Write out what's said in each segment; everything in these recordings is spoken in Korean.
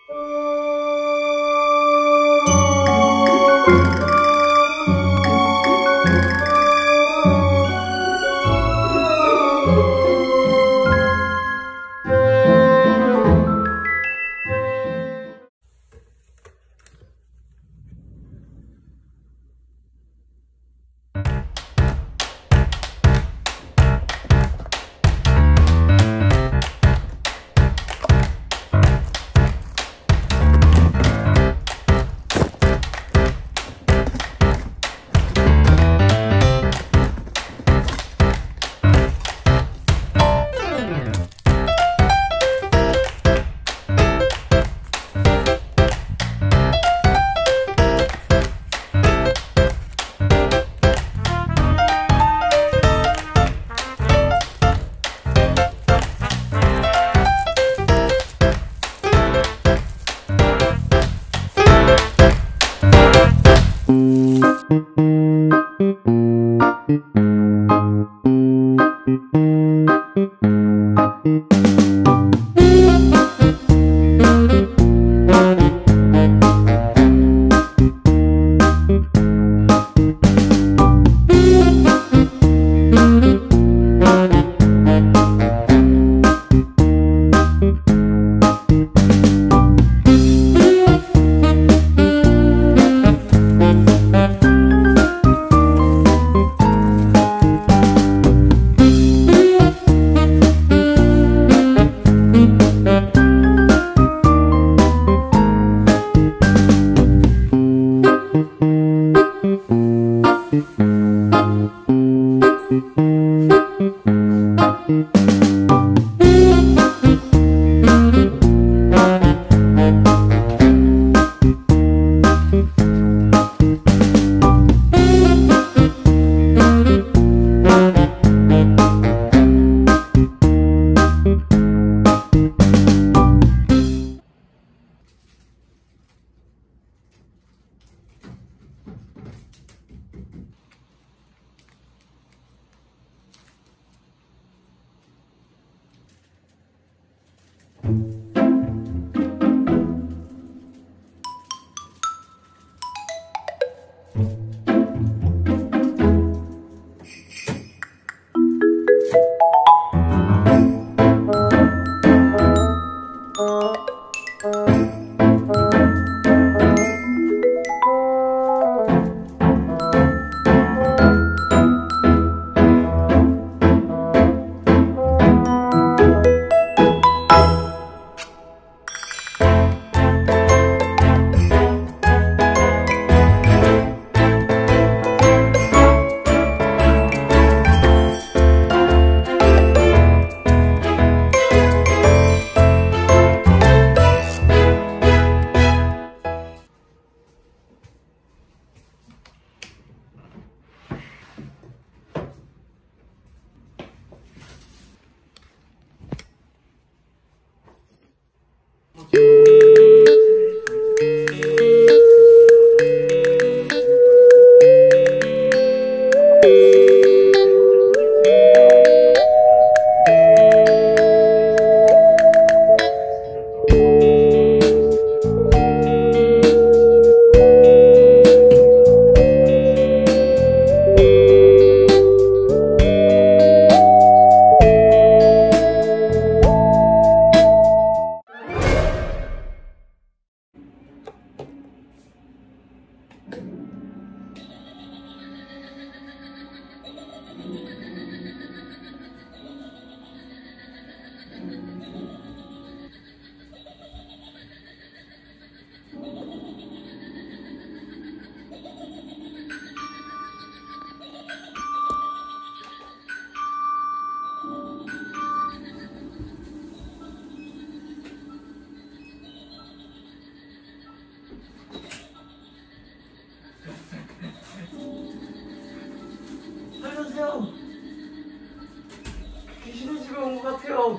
살려주세요. 귀신이 집에 온 것 같아요.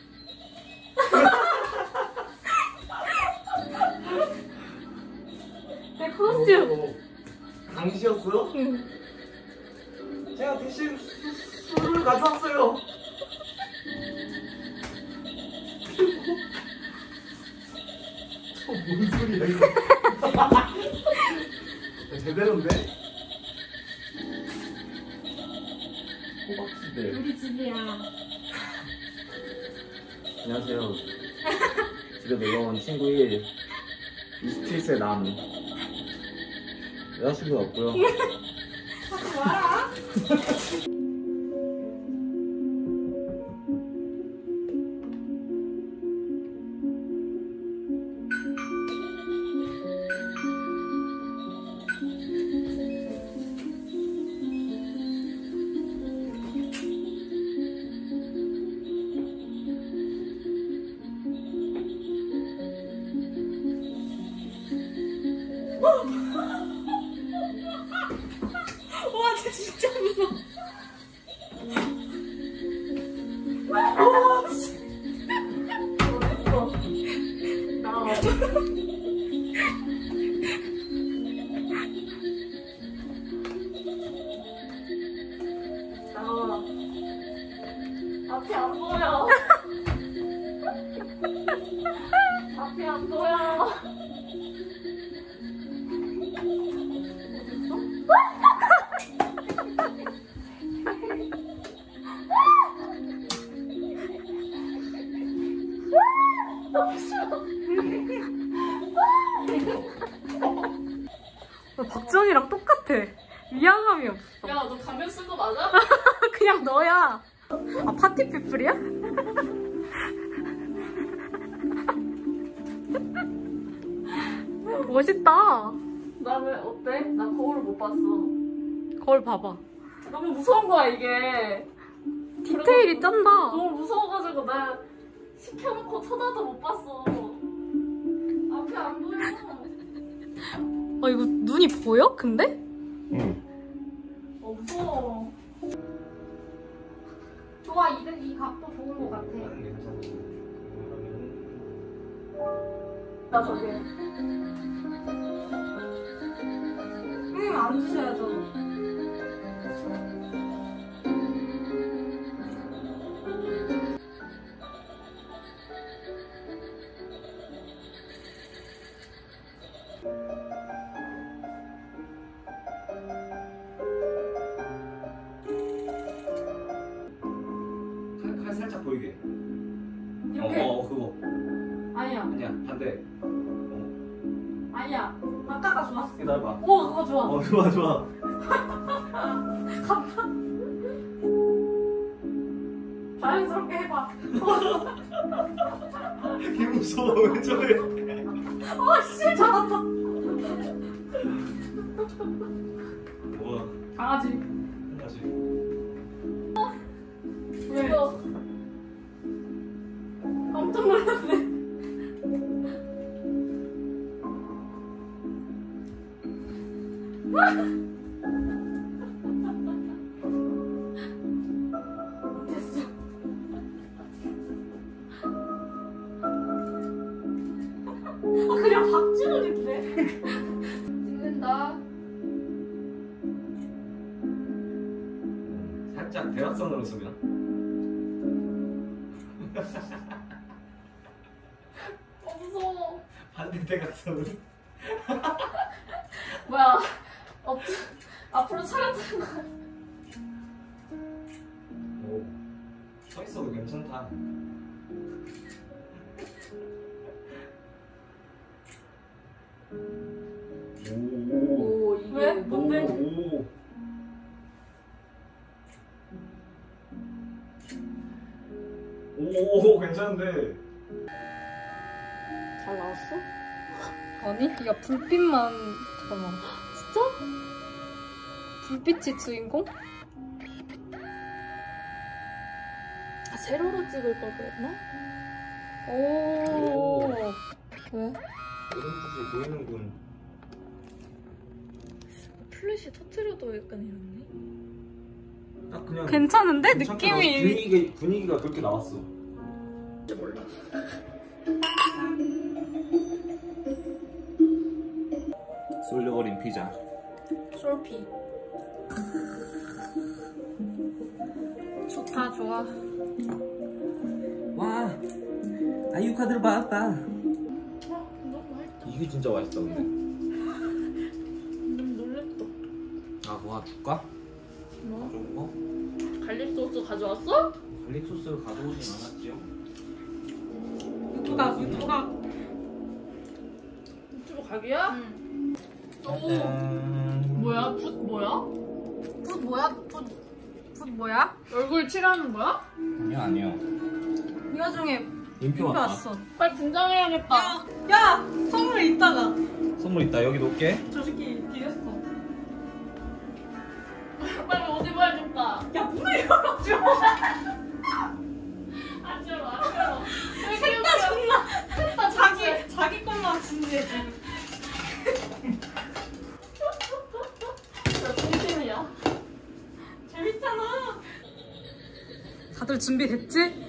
내 코스튬. 당시였어요? 응. 제가 대신 술을 가져왔어요. 뭔 소리야 이거? 제대로인데? 호박지대. 우리 집이야. 안녕하세요. 집에 놀러온 친구 1 27세 남. 여자친구 없고요. 하지 마라. 와, 쟤 진짜 무서워. 나와. 앞이 안 보여. 앞이 안 보여. 박지원이랑 똑같아. 위화감이 없어. 야, 너 가면 쓴 거 맞아? 그냥 너야. 아, 파티 피플이야? 멋있다. 나 왜 어때? 나 거울을 못 봤어. 거울 봐봐. 너무 무서운 거야 이게. 디테일이 짠다. 너무 무서워가지고 나 시켜놓고 쳐다도 못 봤어. 앞이 안 보여. 이거 눈이 보여? 근데? 응. 무서워. 좋아, 이 각도 좋은 거 같아. 나 저기. 앉으셔야죠. 칼 살짝 보이게. 이렇게? 그거. 아니야. 아니야, 반대. 아니야. 아까가 좋았어. 기다려봐. 오, 그거 좋아. 좋아, 좋아. 자연스럽게 해봐. 개 무서워, 왜 저래? 씨, 잡았다. 우와, 강아지. 다시. 왜? 깜짝 놀랐네. 됐어. 그냥 박지원인데. 찍는다. 살짝 대각선으로 쓰면. 무서워. 반대 대각선으로. 뭐야? 앞으로 차려드는 거. 오, 서 있어도 괜찮다. 오, 이게 왜? 뭔데? 오, 괜찮은데. 잘 나왔어? 아니, 야, 불빛만. 잠깐만. 진짜? 불빛이 주인공? 아, 세로로 찍을 걸 그랬나? 오. 왜? 이런 뜻이 보이는군. 플래시 터트려도 약간 이렇네. 딱 그냥. 괜찮은데? 괜찮게 느낌이. 나왔어. 분위기가 그렇게 나왔어. 몰라. 쏠려버린 피자. 솔피. 좋다, 좋아. 와, 아이유 카드를 받았다. 너무 이게 진짜 맛있다 근데. 놀랬다. 아 뭐 하나 줄까? 뭐? 가져온 거? 갈릭 소스 가져왔어? 갈릭 소스를 가져오진 않았지요? 유튜가 유튜브 각이야? 응. 오. 뭐야? 붓 뭐야? 붓 뭐야? 붓 뭐야? 얼굴 칠하는 거야? 아니요. 이 와중에 인표 인표 왔다. 왔어. 빨리 등장해야겠다. 야! 선물 있다가 선물 있다. 여기 놓을게. 저 새끼 뒤졌어. 빨리 옷 입어야겠다. 야 문을 열어줘. 안 열어, 안 열어. 색다 존나. 색다 자기 걸로 진지해. 나 진심이야. 재밌잖아. 다들 준비됐지?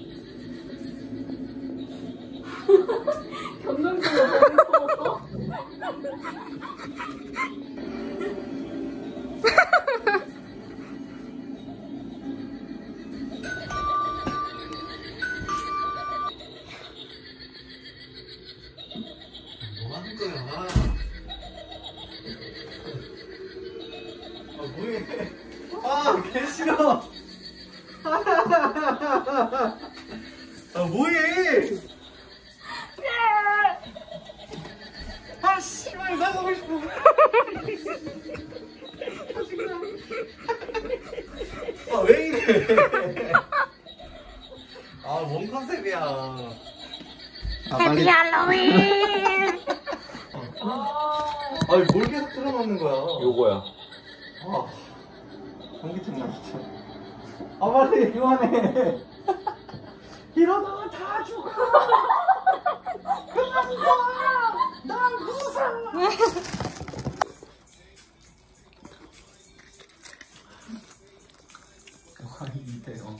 견눈질로 먹어. 뭐 하는 거야? 아 뭐해? 아 개 싫어. 아 뭐해? 아 씨발 나가고 싶어. 아 왜 이래? 아 뭔 컨셉이야? 해피 할로윈. 아니 뭘 계속 틀어놓는 거야? 요거야. 아 전기통 나 진짜. 아 빨리 그만해. 이러다가 다 죽어. 그만 둬. 난 무서워. 이때요.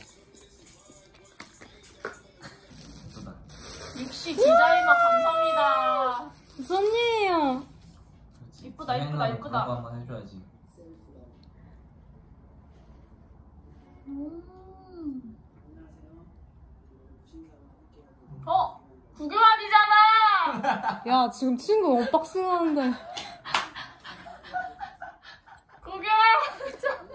육시 디자이너 감성이다. 무슨 일이에요? 이쁘다, 이쁘다, 이쁘다. 한번 해줘야지. 구교환이잖아. 야 지금 친구 언박싱 하는데. 구교환.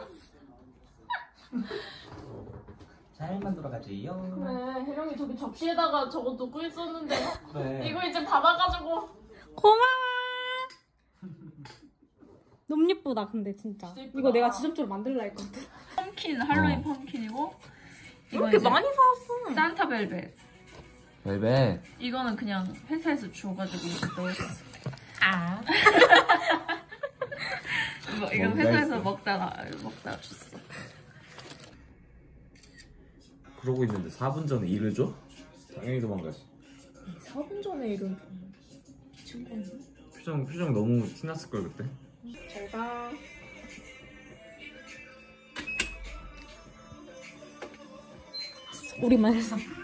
잘 만들어가지요. 그래, 혜령이 저기 접시에다가 저거 놓고 있었는데 그래. 이거 이제 받아가지고. 고마워. 너무 예쁘다 근데 진짜. 진짜 예쁘다. 이거 내가 지점적으로 만들라 했거든. 펌킨, 할로윈 펌킨이고. 이렇게 많이 사왔어. 산타 벨벳. 벨벳. 이거는 그냥 회사에서 주워가지고 넣었어. 아. 이건 회사에서 먹다가 줬어. 그러고 있는데 4분 전에 일을 줘? 당연히 도망가지. 4분 전에 이런 표정 너무 티났을 걸 그때. 잘 가. 우리만 해서.